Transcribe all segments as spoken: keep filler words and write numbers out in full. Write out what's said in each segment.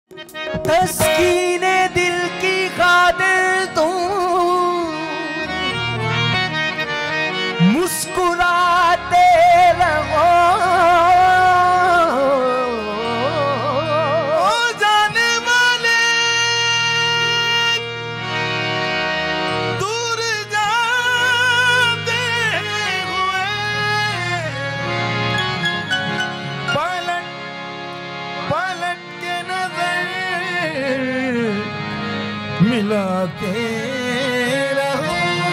तस्कीने दिल की खातिर तुम मुस्कुराते रहो, ओ जाने वाले दूर जाते हुए पलट पलट के नजर मिलाते रहो।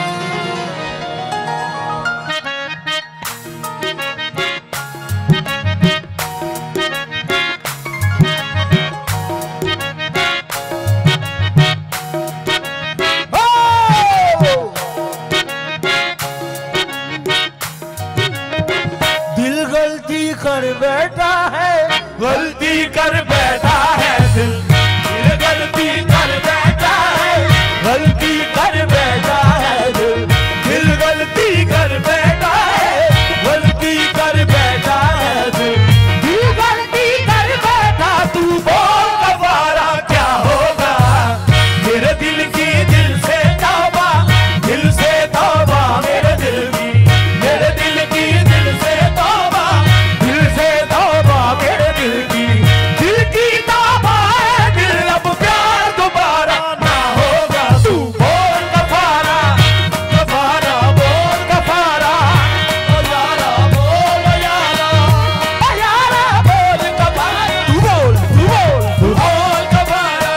दिल गलती कर बैठा है, गलती कर बैठा है दिल, दिल गलती कर बैठा है, गलती कर बैठा है दिल, दिल गलती कर बैठा है, गलती कर बैठा है दिल, दिल गलती कर बैठा। तू बोल कफारा क्या होगा, मेरे दिल की दिल से तौबा, दिल से तौबा मेरे दिल की, मेरे दिल की दिल से तौबा, दिल से तौबा मेरे दिल की, दिल की तौबा है दिल, अब प्यार दोबारा ना होगा। तू बोल कफारा, कफारा बोल कफारा, ओ यारा बोल यारा, ओ यारा बोल कफारा। तू बोल तू बोल तू बोल कफारा,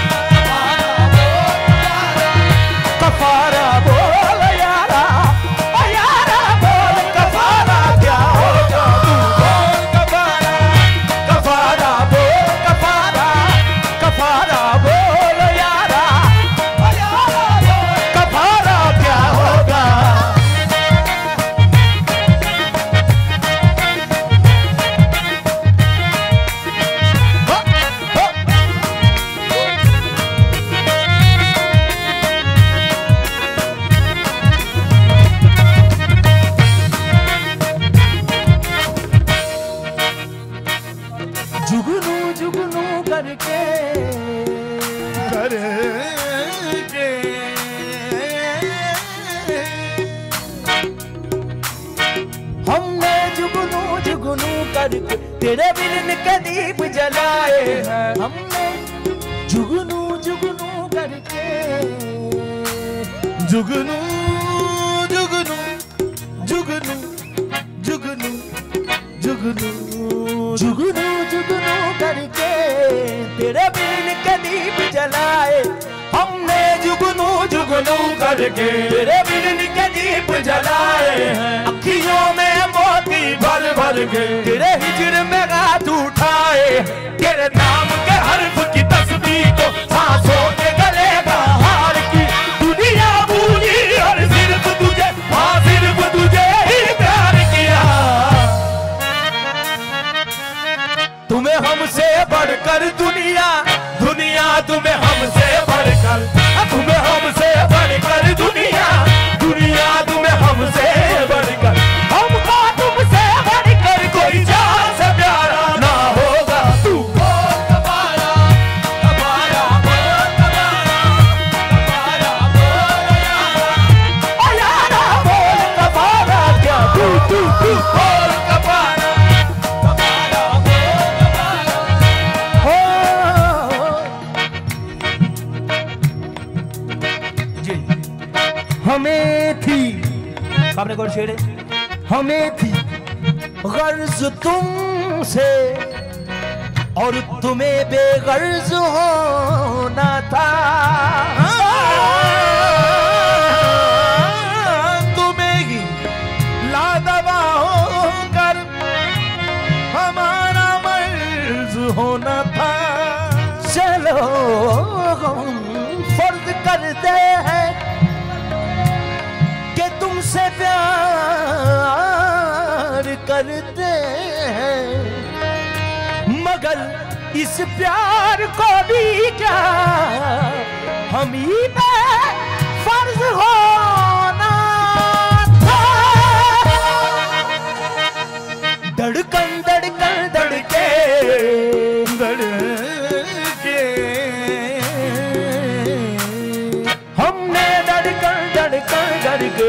कफारा बोल यारा, ओ यारा बोल कफारा क्या होगा। तू बोल कफारा, कफारा बोल कफारा, कफारा बोल यारा, ओ यारा बोल कफारा क्या होगा। हो, हो। जुगनू जुगनू करके करके हमने जुगनू जुगनू करके तेरे बिन के दीप जलाए हैं, हमने जुगनू जुगनू करके, जुगनू जुगनू जुगनू जुगनू जुगनू जुगनू जुगनू करके तेरे बिन के दीप जलाए, हमने जुगनू जुगनू करके तेरे बिन के दीप जलाए हैं। अखियों में मोती भर भर के तेरे हिजर में गात उठाए, तेरे नाम के हर्फ की तस्बीह को सांसों के गले का हार की, दुनिया भूली और सिर्फ तुझे, हाँ सिर्फ तुझे ही प्यार किया। तुम्हें हमसे बढ़कर दुनिया, दुनिया तुम्हें हमसे बढ़कर, तुम्हें हमसे बढ़कर दुनिया, दुनिया तुम्हें हमसे बढ़कर, हमको तुमसे बढ़कर कोई जान से प्यारा ना होगा। तू बोल कफारा, कफारा बोल कफारा, कफारा बोल यारा, ओ यारा बोल कफारा क्या। तू तू तू बोल कफारा, कफारा बोल कफारा। हो जी हमें थी, आपने कौन शेर है, हमें थी गर्ज तुमसे और तुम्हें बेगर्ज होना था, तुम्हें ही लादवा होकर हमारा मर्ज होना था। चलो हम फर्ज करते हैं कि तुमसे प्यार करते हैं, मगर इस प्यार को भी क्या हम ही पे फर्ज होना था। धड़कन धड़कन धड़के धड़के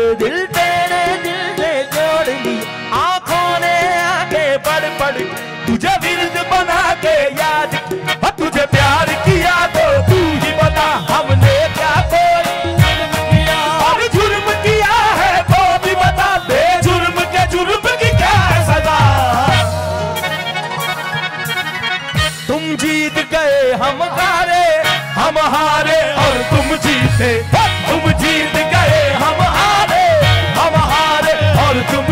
दिल तेरे दिल ने जोड़ ली, आंखों ने आगे पढ़ पढ़ तुझे विरद बना के याद, और तुझे प्यार किया तो तू ही बता हमने क्या कोई जुर्म किया, और जुर्म किया है वो भी बता दे, जुर्म के जुर्म की क्या है सजा। तुम जीत गए हम हारे, हम हारे और तुम जीते, तुम जीत गए हम हारे, हम हारे और तुम